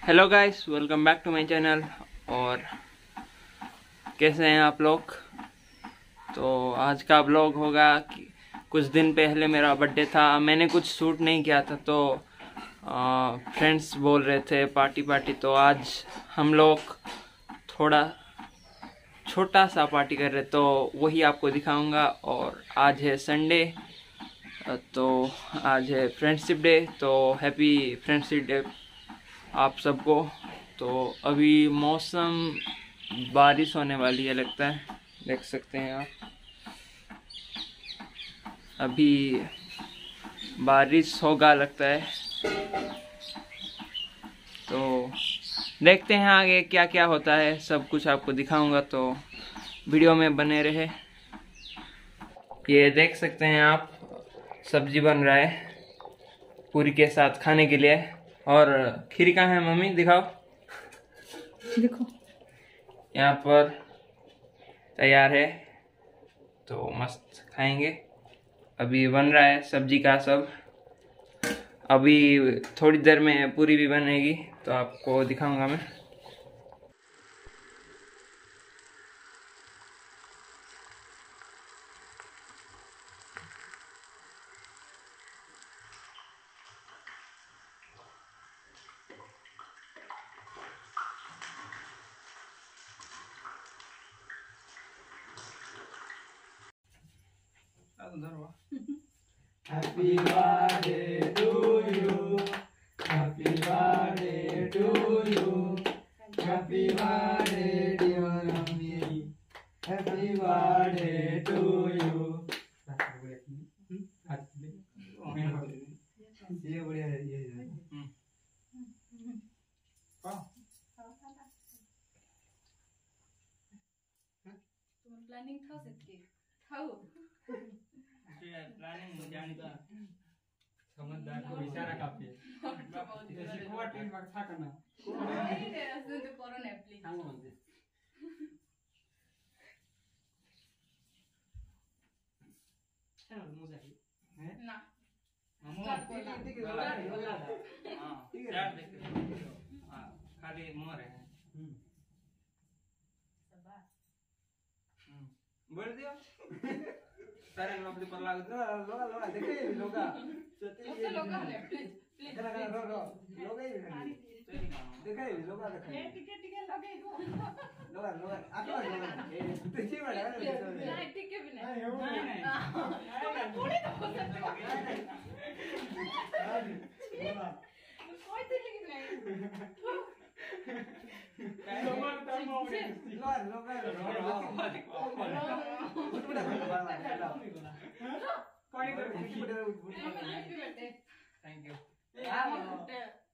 Hello guys, welcome back to my channel. और कैसे हैं आप लोग? तो आज का ब्लॉग होगा कि कुछ दिन पहले मेरा बर्थडे था। मैंने कुछ शूट नहीं किया था तो फ्रेंड्स बोल रहे थे पार्टी। तो आज हम लोग थोड़ा छोटा सा पार्टी कर रहे, तो वही आपको दिखाऊंगा। और आज है संडे, तो आज है फ्रेंडशिप डे। तो हैप्पी फ्रेंडशिप डे आप सबको। तो अभी मौसम बारिश होने वाली है लगता है, देख सकते हैं आप। अभी बारिश होगा लगता है, तो देखते हैं आगे क्या क्या होता है, सब कुछ आपको दिखाऊंगा। तो वीडियो में बने रहे। ये देख सकते हैं आप, सब्जी बन रहा है पूरी के साथ खाने के लिए। और खीर कहाँ है मम्मी? दिखाओ, देखो यहाँ पर तैयार है, तो मस्त खाएंगे। अभी बन रहा है सब्जी का सब। अभी थोड़ी देर में पूरी भी बनेगी, तो आपको दिखाऊंगा मैं। Happy birthday to you. Happy birthday to you. Happy birthday dear Ami. Happy birthday to you. ये बढ़िया है ये। तुम प्लानिंग था इसकी खाओ प्लानिंग जानता समझदार को इशारा काफी है। जैसे कोवा टीम वर्क था करना नहीं रे असुन तो करो ना प्लीज। सांगो म्हणते चलो मुझे है ना ठीक है हाँ चार देख हाँ खाली मोर है। बोल दियो सारे लोग पर लोगा देखे लोगा उससे लोगा ने प्लीज प्लीज लोगा ही देखे लोगा देखे टिकट लगे दो लोगा आको लोगा देखिए बड़ा नहीं टिकट भी नहीं थोड़ी तो हो सकता है कोई टिकट नहीं थैंक यू।